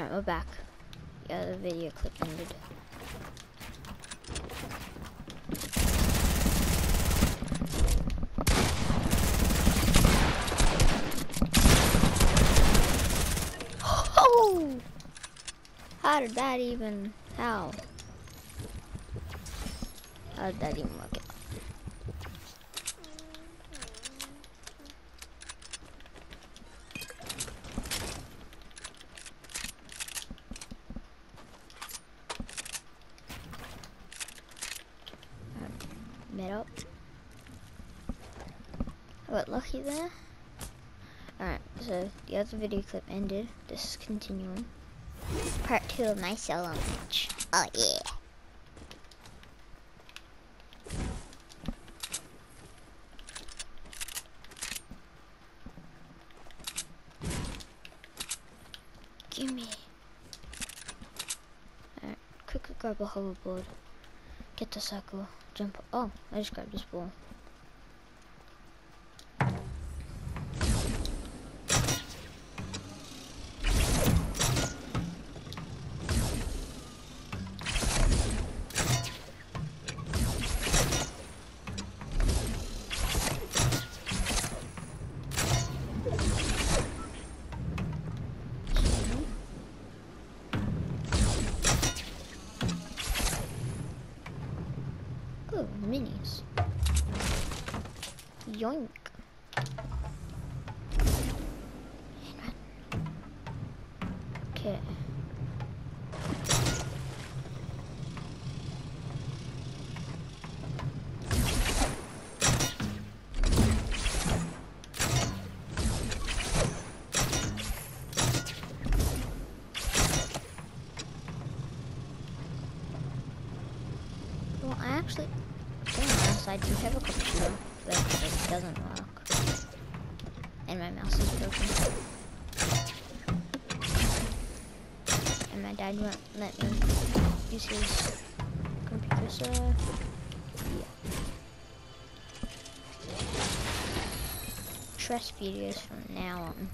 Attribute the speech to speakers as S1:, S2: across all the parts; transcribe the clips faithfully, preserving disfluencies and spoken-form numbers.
S1: Alright, we're back. Yeah, the video clip ended. Oh! How did that even... How? How did that even work out? Met up. I got lucky there. Alright, so the other video clip ended. This is continuing. Part two of my solo match. Oh yeah. Gimme. Alright, quickly grab a hoverboard. Get the circle. Jump. Oh, I just grabbed this ball. Oh, minis. Yoink. Okay. Well, I actually... I do have a computer, but it doesn't work. And my mouse is broken. And my dad won't let me use his computer, so yeah. Trust videos from now on.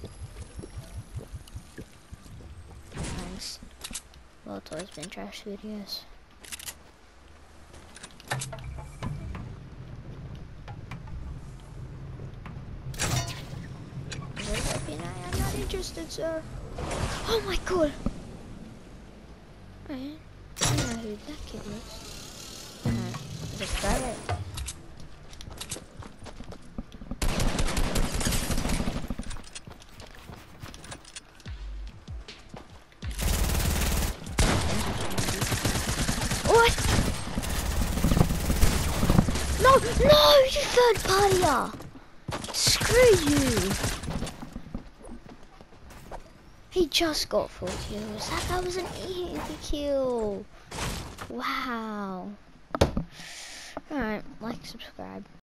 S1: Thanks. Well, it's always been trash videos. I'm not interested, sir. Oh my god! Alright. I don't know who that kid is. Uh, just grab it. What? No! No! You third partyer! Screw you! He just got four kills. That guy was an easy kill. Wow. Alright, like, subscribe.